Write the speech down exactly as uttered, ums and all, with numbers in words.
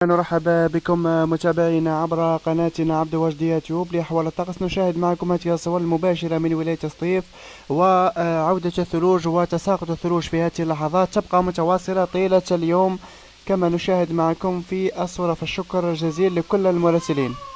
نرحب بكم متابعينا عبر قناتنا عبد الواجد يوتيوب لأحوال الطقس. نشاهد معكم هذه الصور المباشرة من ولاية سطيف وعودة الثلوج وتساقط الثلوج في هذه اللحظات تبقى متواصلة طيلة اليوم كما نشاهد معكم في الصورة. فالشكر الجزيل لكل المراسلين.